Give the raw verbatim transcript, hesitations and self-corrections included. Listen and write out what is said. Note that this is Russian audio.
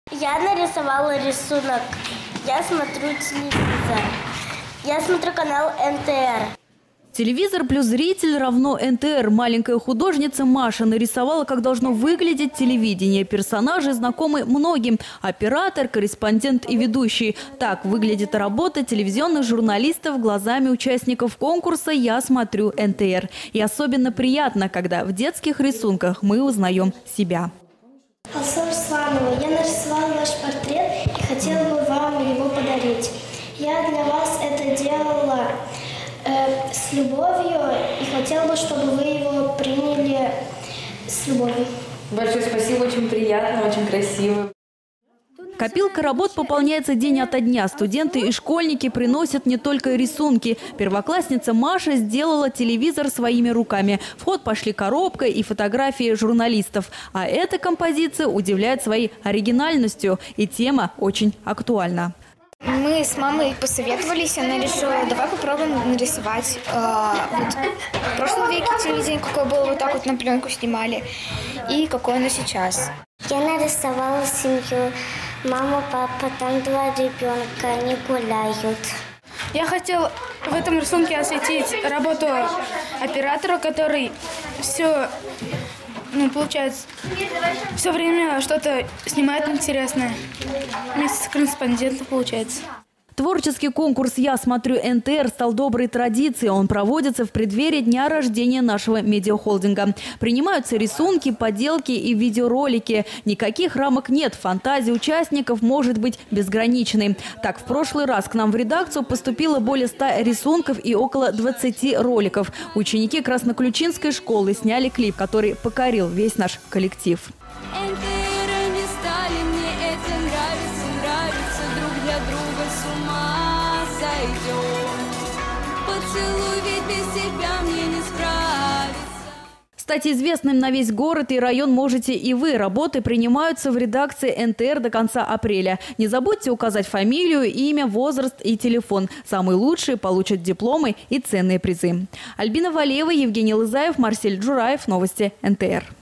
Я нарисовала рисунок. Я смотрю телевизор. Я смотрю канал эн тэ эр. Телевизор плюс зритель равно эн тэ эр. Маленькая художница Маша нарисовала, как должно выглядеть телевидение. Персонажи знакомы многим. Оператор, корреспондент и ведущий. Так выглядит работа телевизионных журналистов глазами участников конкурса «Я смотрю эн тэ эр». И особенно приятно, когда в детских рисунках мы узнаем себя. Алсу Русланова, я нарисовала ваш портрет и хотела бы вам его подарить. Я для вас это делала э, с любовью и хотела бы, чтобы вы его приняли с любовью. Большое спасибо, очень приятно, очень красиво. Копилка работ пополняется день ото дня. Студенты и школьники приносят не только рисунки. Первоклассница Маша сделала телевизор своими руками. В ход пошли коробка и фотографии журналистов. А эта композиция удивляет своей оригинальностью. И тема очень актуальна. Мы с мамой посоветовались, она решила, давай попробуем нарисовать. Э, вот в прошлом веке телевидение какое было, вот так вот на пленку снимали, и какое оно сейчас. Я нарисовала семью. Мама, папа, там два ребенка, они гуляют. Я хотела в этом рисунке осветить работу оператора, который все, ну, получается, все время что-то снимает интересное. Вместе с корреспондентом получается. Творческий конкурс «Я смотрю эн тэ эр» стал доброй традицией. Он проводится в преддверии дня рождения нашего медиахолдинга. Принимаются рисунки, поделки и видеоролики. Никаких рамок нет. Фантазия участников может быть безграничной. Так, в прошлый раз к нам в редакцию поступило более ста рисунков и около двадцати роликов. Ученики Красноключинской школы сняли клип, который покорил весь наш коллектив. Стать известным на весь город и район можете и вы. Работы принимаются в редакции эн тэ эр до конца апреля. Не забудьте указать фамилию, имя, возраст и телефон. Самые лучшие получат дипломы и ценные призы. Альбина Валеева, Евгений Лызаев, Марсель Джураев. Новости эн тэ эр.